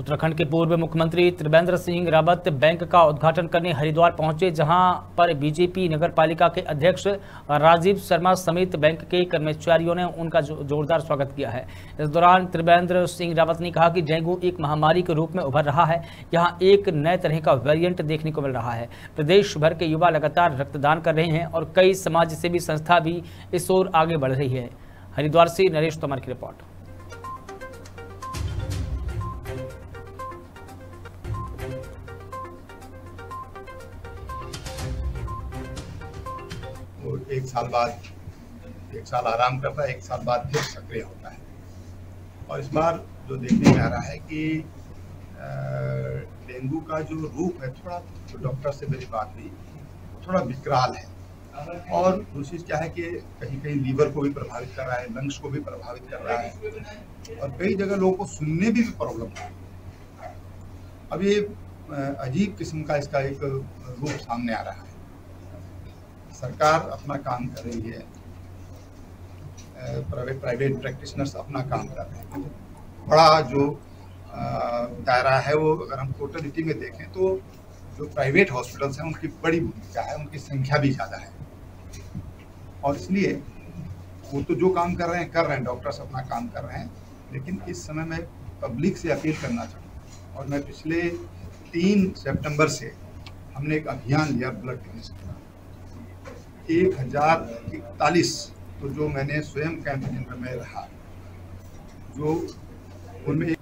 उत्तराखंड के पूर्व मुख्यमंत्री त्रिवेंद्र सिंह रावत बैंक का उद्घाटन करने हरिद्वार पहुंचे, जहां पर बीजेपी नगर पालिका के अध्यक्ष राजीव शर्मा समेत बैंक के कर्मचारियों ने उनका जोरदार स्वागत किया है। इस दौरान त्रिवेंद्र सिंह रावत ने कहा कि डेंगू एक महामारी के रूप में उभर रहा है। यहां एक नए तरह का वेरिएंट देखने को मिल रहा है। प्रदेश भर के युवा लगातार रक्तदान कर रहे हैं और कई समाज सेवी संस्था भी इस ओर आगे बढ़ रही है। हरिद्वार से नरेश तोमर की रिपोर्ट। एक साल आराम करता है, एक साल बाद फिर सक्रिय होता है। और इस बार जो देखने में आ रहा है कि डेंगू का जो रूप है, थोड़ा जो डॉक्टर से मेरी बात हुई, थोड़ा विकराल है। और दूसरी क्या है कि कहीं कहीं लीवर को भी प्रभावित कर रहा है, लंग्स को भी प्रभावित कर रहा है और कई जगह लोगों को सुनने में भी प्रॉब्लम है। अब ये अजीब किस्म का इसका एक रूप सामने आ रहा है। सरकार अपना काम कर रही है, प्राइवेट प्रैक्टिशनर्स अपना काम कर रहे हैं। बड़ा जो दायरा है वो अगर हम टोटलिटी में देखें तो जो प्राइवेट हॉस्पिटल्स हैं उनकी बड़ी भूमिका है, उनकी संख्या भी ज़्यादा है। और इसलिए वो तो जो काम कर रहे हैं डॉक्टर्स अपना काम कर रहे हैं। लेकिन इस समय मैं पब्लिक से अपील करना चाहूँगा और मैं पिछले 3 सितंबर से हमने एक अभियान लिया ब्लड डोनेशन का। 1041 तो जो मैंने स्वयं कैंप में रहा, जो उनमें